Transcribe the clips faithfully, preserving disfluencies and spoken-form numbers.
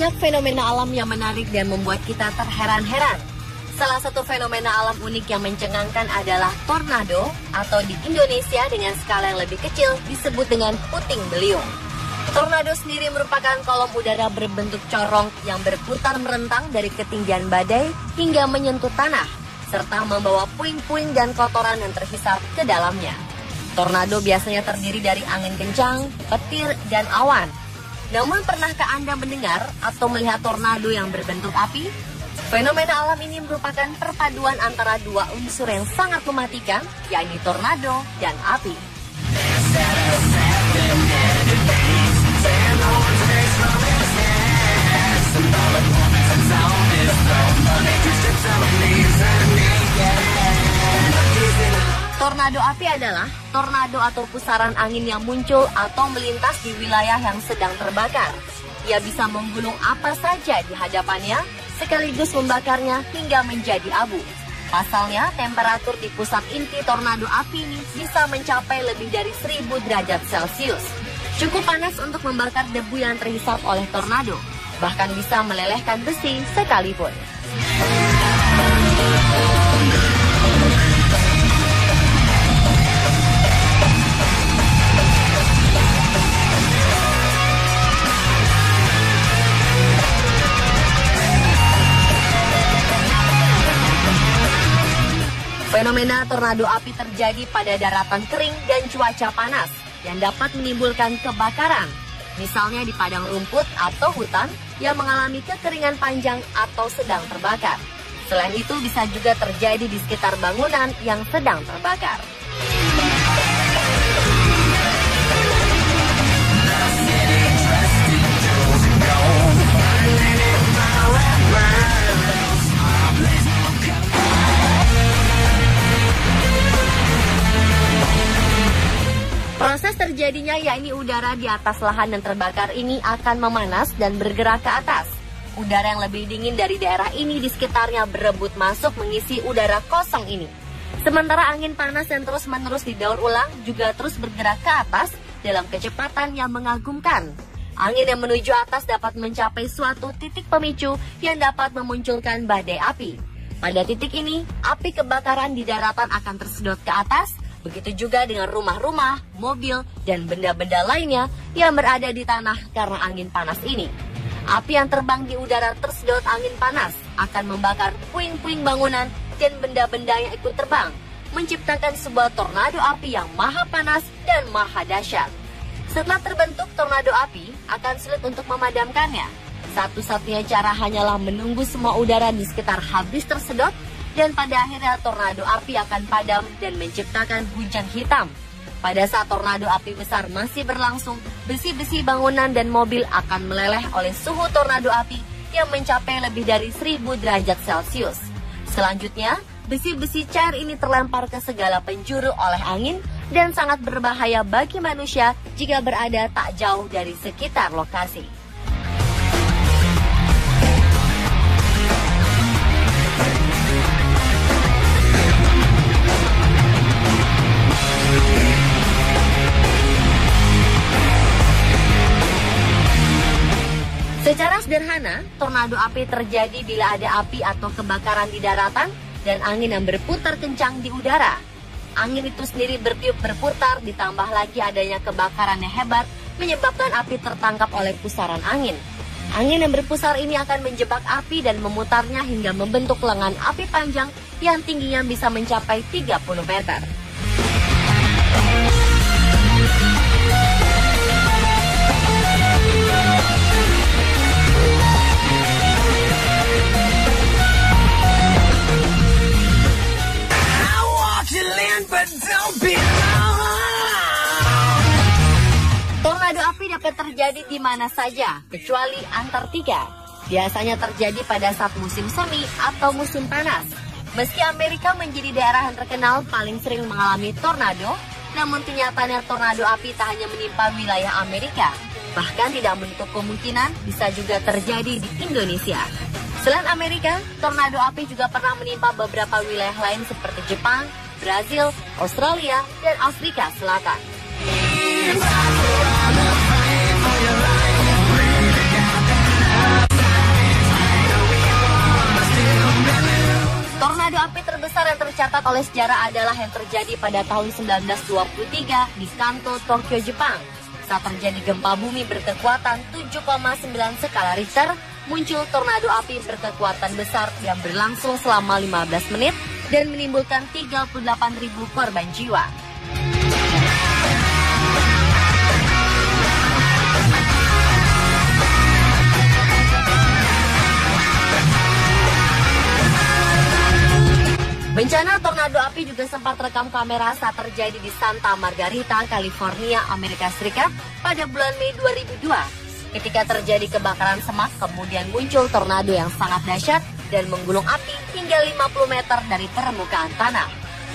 Banyak fenomena alam yang menarik dan membuat kita terheran-heran. Salah satu fenomena alam unik yang mencengangkan adalah tornado, atau di Indonesia dengan skala yang lebih kecil disebut dengan puting beliung. Tornado sendiri merupakan kolom udara berbentuk corong yang berputar merentang dari ketinggian badai hingga menyentuh tanah, serta membawa puing-puing dan kotoran yang terhisap ke dalamnya. Tornado biasanya terdiri dari angin kencang, petir, dan awan. Namun pernahkah Anda mendengar atau melihat tornado yang berbentuk api? Fenomena alam ini merupakan perpaduan antara dua unsur yang sangat mematikan, yakni tornado dan api. Tornado api adalah tornado atau pusaran angin yang muncul atau melintas di wilayah yang sedang terbakar. Ia bisa menggulung apa saja di hadapannya, sekaligus membakarnya hingga menjadi abu. Pasalnya, temperatur di pusat inti tornado api ini bisa mencapai lebih dari seribu derajat Celcius. Cukup panas untuk membakar debu yang terhisap oleh tornado, bahkan bisa melelehkan besi sekalipun. Fenomena tornado api terjadi pada daratan kering dan cuaca panas yang dapat menimbulkan kebakaran. Misalnya di padang rumput atau hutan yang mengalami kekeringan panjang atau sedang terbakar. Selain itu bisa juga terjadi di sekitar bangunan yang sedang terbakar. Proses terjadinya yakni udara di atas lahan yang terbakar ini akan memanas dan bergerak ke atas. Udara yang lebih dingin dari daerah ini di sekitarnya berebut masuk mengisi udara kosong ini. Sementara angin panas yang terus-menerus didaur ulang juga terus bergerak ke atas dalam kecepatan yang mengagumkan. Angin yang menuju atas dapat mencapai suatu titik pemicu yang dapat memunculkan badai api. Pada titik ini, api kebakaran di daratan akan tersedot ke atas. Begitu juga dengan rumah-rumah, mobil, dan benda-benda lainnya yang berada di tanah karena angin panas ini. Api yang terbang di udara tersedot angin panas akan membakar puing-puing bangunan dan benda-benda yang ikut terbang, menciptakan sebuah tornado api yang maha panas dan maha dahsyat. Setelah terbentuk tornado api, akan sulit untuk memadamkannya. Satu-satunya cara hanyalah menunggu semua udara di sekitar habis tersedot, dan pada akhirnya tornado api akan padam dan menciptakan hujan hitam. Pada saat tornado api besar masih berlangsung, besi-besi bangunan dan mobil akan meleleh oleh suhu tornado api yang mencapai lebih dari seribu derajat Celcius. Selanjutnya, besi-besi cair ini terlempar ke segala penjuru oleh angin dan sangat berbahaya bagi manusia jika berada tak jauh dari sekitar lokasi. Secara sederhana, tornado api terjadi bila ada api atau kebakaran di daratan dan angin yang berputar kencang di udara. Angin itu sendiri bertiup berputar, ditambah lagi adanya kebakaran yang hebat, menyebabkan api tertangkap oleh pusaran angin. Angin yang berpusar ini akan menjebak api dan memutarnya hingga membentuk lengan api panjang yang tingginya bisa mencapai tiga puluh meter. Tornado api dapat terjadi di mana saja, kecuali Antartika. Biasanya terjadi pada saat musim semi atau musim panas. Meski Amerika menjadi daerah yang terkenal paling sering mengalami tornado, namun kenyataannya tornado api tak hanya menimpa wilayah Amerika. Bahkan tidak menutup kemungkinan bisa juga terjadi di Indonesia. Selain Amerika, tornado api juga pernah menimpa beberapa wilayah lain seperti Jepang, Brazil, Australia, dan Afrika Selatan. Tornado api terbesar yang tercatat oleh sejarah adalah yang terjadi pada tahun seribu sembilan ratus dua puluh tiga di Kanto, Tokyo, Jepang. Saat terjadi gempa bumi berkekuatan tujuh koma sembilan skala Richter, muncul tornado api berkekuatan besar yang berlangsung selama lima belas menit dan menimbulkan tiga puluh delapan ribu korban jiwa. Bencana tornado api juga sempat rekam kamera saat terjadi di Santa Margarita, California, Amerika Serikat pada bulan Mei dua ribu dua. Ketika terjadi kebakaran semak, kemudian muncul tornado yang sangat dahsyat dan menggulung api hingga lima puluh meter dari permukaan tanah.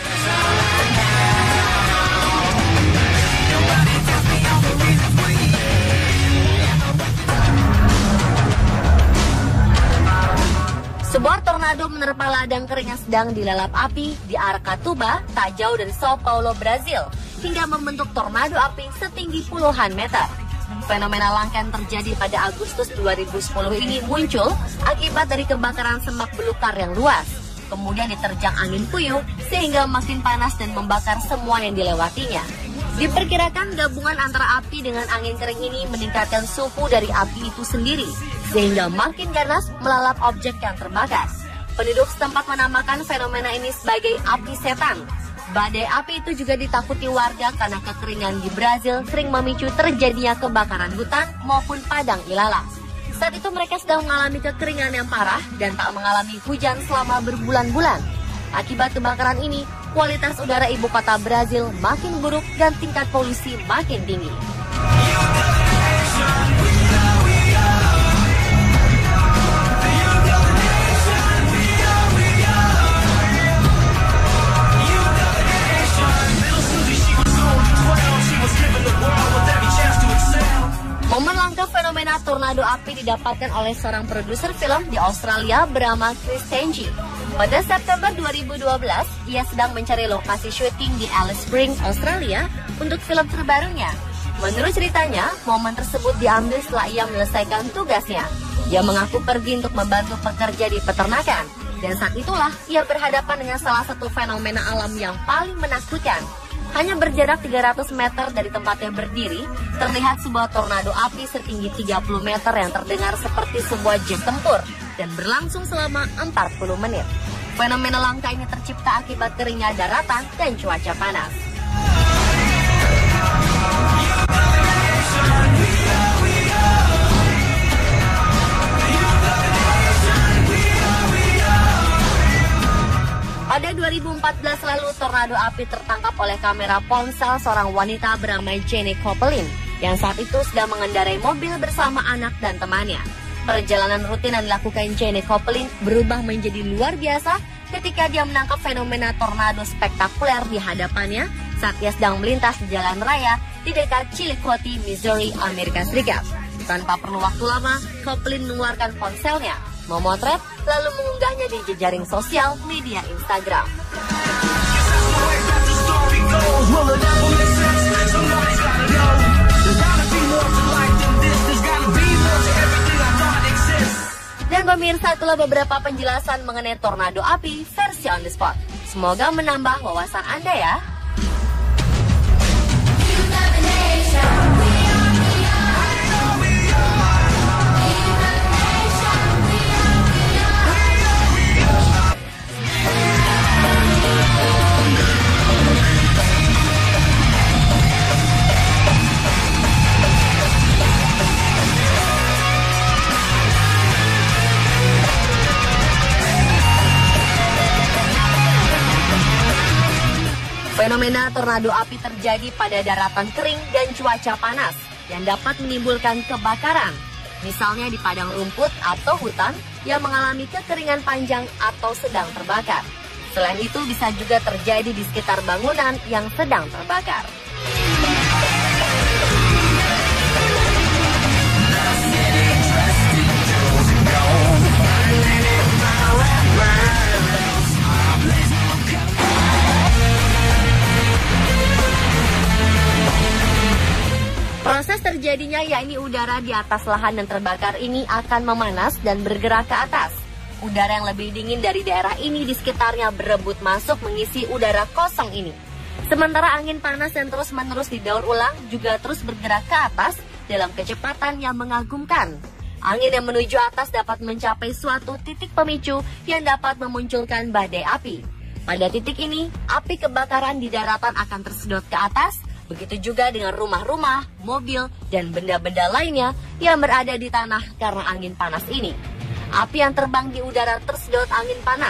Sebuah tornado menerpa ladang kering yang sedang dilalap api di Aracatuba, tak jauh dari Sao Paulo, Brazil, hingga membentuk tornado api setinggi puluhan meter. Fenomena langka yang terjadi pada Agustus dua ribu sepuluh ini muncul akibat dari kebakaran semak belukar yang luas. Kemudian diterjang angin puyuh sehingga makin panas dan membakar semua yang dilewatinya. Diperkirakan gabungan antara api dengan angin kering ini meningkatkan suhu dari api itu sendiri, sehingga makin ganas melalap objek yang terbakar. Penduduk setempat menamakan fenomena ini sebagai api setan. Badai api itu juga ditakuti warga karena kekeringan di Brazil sering memicu terjadinya kebakaran hutan maupun padang ilalang. Saat itu mereka sedang mengalami kekeringan yang parah dan tak mengalami hujan selama berbulan-bulan. Akibat kebakaran ini, kualitas udara ibu kota Brazil makin buruk dan tingkat polusi makin tinggi. Momen langka fenomena tornado api didapatkan oleh seorang produser film di Australia bernama Chris Tenji. Pada September dua ribu dua belas, ia sedang mencari lokasi syuting di Alice Springs, Australia untuk film terbarunya. Menurut ceritanya, momen tersebut diambil setelah ia menyelesaikan tugasnya. Ia mengaku pergi untuk membantu pekerja di peternakan. Dan saat itulah ia berhadapan dengan salah satu fenomena alam yang paling menakutkan. Hanya berjarak tiga ratus meter dari tempatnya berdiri, terlihat sebuah tornado api setinggi tiga puluh meter yang terdengar seperti sebuah jet tempur dan berlangsung selama empat puluh menit. Fenomena langka ini tercipta akibat keringnya daratan dan cuaca panas. Pada dua ribu empat belas lalu, tornado api tertangkap oleh kamera ponsel seorang wanita bernama Jenny Copeland yang saat itu sedang mengendarai mobil bersama anak dan temannya. Perjalanan rutin yang dilakukan Jenny Copeland berubah menjadi luar biasa ketika dia menangkap fenomena tornado spektakuler di hadapannya saat ia sedang melintas di jalan raya di dekat Chillicothe, Missouri, Amerika Serikat. Tanpa perlu waktu lama, Copeland mengeluarkan ponselnya, memotret, lalu mengunggahnya di jejaring sosial media Instagram. Dan pemirsa, itulah beberapa penjelasan mengenai tornado api versi on the spot. Semoga menambah wawasan Anda ya. Fenomena tornado api terjadi pada daratan kering dan cuaca panas yang dapat menimbulkan kebakaran. Misalnya di padang rumput atau hutan yang mengalami kekeringan panjang atau sedang terbakar. Selain itu bisa juga terjadi di sekitar bangunan yang sedang terbakar. Proses terjadinya yakni udara di atas lahan yang terbakar ini akan memanas dan bergerak ke atas. Udara yang lebih dingin dari daerah ini di sekitarnya berebut masuk mengisi udara kosong ini. Sementara angin panas yang terus-menerus didaur ulang juga terus bergerak ke atas dalam kecepatan yang mengagumkan. Angin yang menuju atas dapat mencapai suatu titik pemicu yang dapat memunculkan badai api. Pada titik ini, api kebakaran di daratan akan tersedot ke atas, begitu juga dengan rumah-rumah, mobil, dan benda-benda lainnya yang berada di tanah karena angin panas ini. Api yang terbang di udara tersedot angin panas.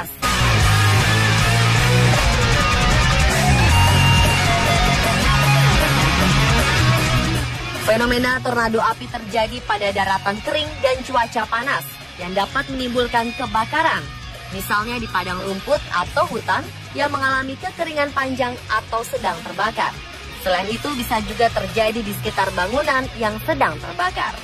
Fenomena tornado api terjadi pada daratan kering dan cuaca panas yang dapat menimbulkan kebakaran. Misalnya di padang rumput atau hutan yang mengalami kekeringan panjang atau sedang terbakar. Selain itu bisa juga terjadi di sekitar bangunan yang sedang terbakar.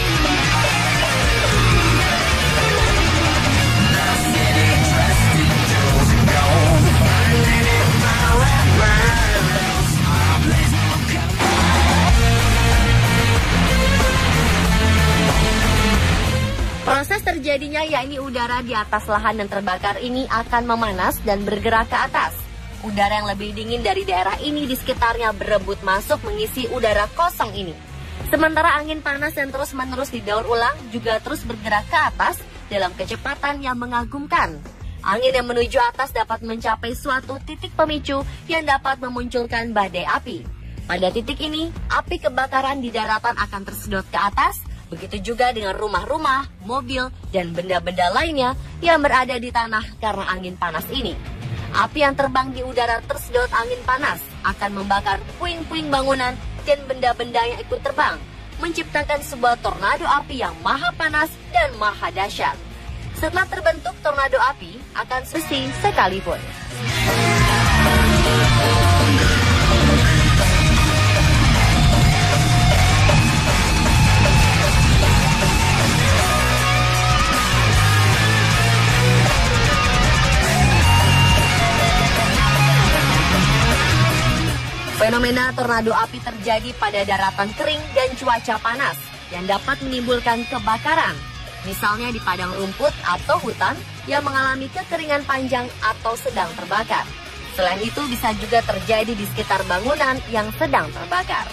Proses terjadinya yakni udara di atas lahan yang terbakar ini akan memanas dan bergerak ke atas. Udara yang lebih dingin dari daerah ini di sekitarnya berebut masuk mengisi udara kosong ini. Sementara angin panas yang terus-menerus didaur ulang juga terus bergerak ke atas dalam kecepatan yang mengagumkan. Angin yang menuju atas dapat mencapai suatu titik pemicu yang dapat memunculkan badai api. Pada titik ini, api kebakaran di daratan akan tersedot ke atas, begitu juga dengan rumah-rumah, mobil, dan benda-benda lainnya yang berada di tanah karena angin panas ini. Api yang terbang di udara tersedot angin panas akan membakar puing-puing bangunan dan benda-benda yang ikut terbang, menciptakan sebuah tornado api yang maha panas dan maha dahsyat. Setelah terbentuk tornado api akan bersih sekalipun. Fenomena tornado api terjadi pada daratan kering dan cuaca panas yang dapat menimbulkan kebakaran. Misalnya di padang rumput atau hutan yang mengalami kekeringan panjang atau sedang terbakar. Selain itu bisa juga terjadi di sekitar bangunan yang sedang terbakar.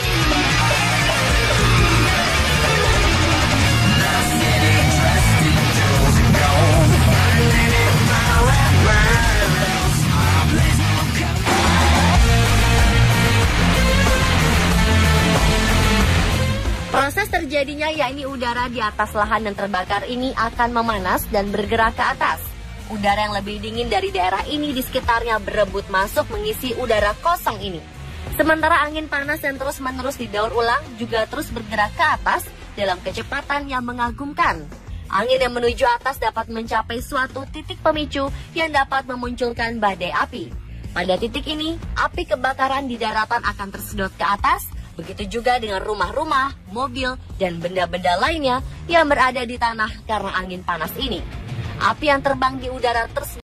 Proses terjadinya yakni udara di atas lahan yang terbakar ini akan memanas dan bergerak ke atas. Udara yang lebih dingin dari daerah ini di sekitarnya berebut masuk mengisi udara kosong ini. Sementara angin panas yang terus-menerus didaur ulang juga terus bergerak ke atas dalam kecepatan yang mengagumkan. Angin yang menuju atas dapat mencapai suatu titik pemicu yang dapat memunculkan badai api. Pada titik ini, api kebakaran di daratan akan tersedot ke atas, begitu juga dengan rumah-rumah, mobil, dan benda-benda lainnya yang berada di tanah karena angin panas ini. Api yang terbang di udara tersedot